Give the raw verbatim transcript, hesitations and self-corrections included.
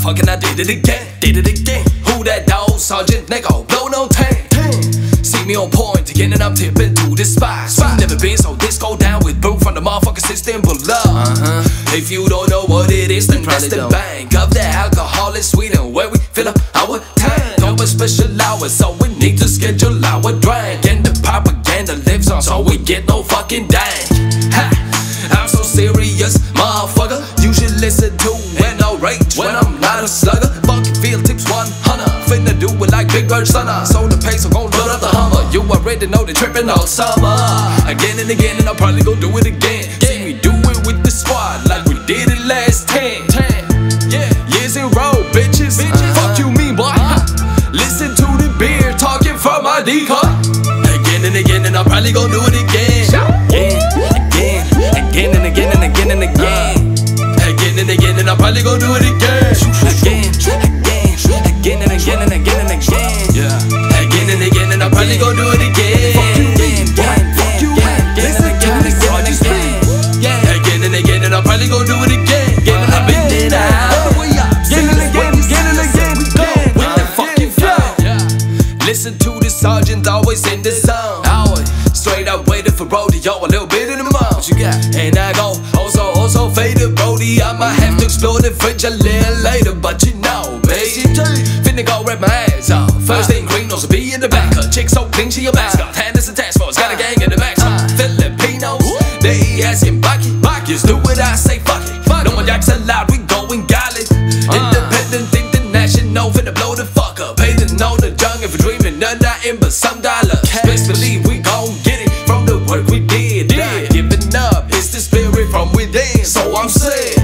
fucking I did it again, did it again. Who that dog? Sergeant Nico, blow no ten. See me on point again and I'm tipping through this spot. spot. Never been so this go down with boo from the motherfucking system below. Uh-huh. If you don't know what it is, then that's the bank of the alcohol in Sweden where we fill up our tank. No special hours, so we need to schedule our drink. And the propaganda lives on, so we get no fucking dang. Ha! I'm so serious, motherfucker. You should listen to when I rage, when I'm not a slugger. Fucking field tips one hundred. Finna do it like Big Bird Stunner. So the pace, I'm gon' load up the Hummer. You already know they trippin' all summer. Again and again, and I'll probably gon' do it again. See me do it with the squad like we did it last ten. Yeah, years in row, bitches. Fuck you mean, boy. Listen to the beer talking from my decoy. Again and again, and I'll probably gon' do it again. Again, again, again and again and again and again. Again and again, and I'll probably gon' do it again. Again, again, again and again and again and again. Yeah, again and again, and I'll probably gon' do it again. Again, fuck you, listen to this song again. Again and again, and I'll probably gon' do it again. I've been it out. Again and again, again and again. We go with the fucking flow. Listen to the sergeant always in the zone. Straight up waiting for rodeo, a little bit in the mouth. What you got? And I go also, also faded Brody. I might have to explore the fridge a little later, but you know me. Finna go rip my ass off. First thing green, also be in the back. Her chick so clean, she a mascot. Hand is a task force, got a gang in the back. Some Filipinos, they asking Baki. Just do what I say, fuck it. No one yaks allowed, we going galley. Independent, international, finna blow the fuck up. Pay to know the jungle for dreaming, none nothing but some dollars. Best believe we gon' get it from the work we did. Not giving up, it's the spirit from within. So I'm saying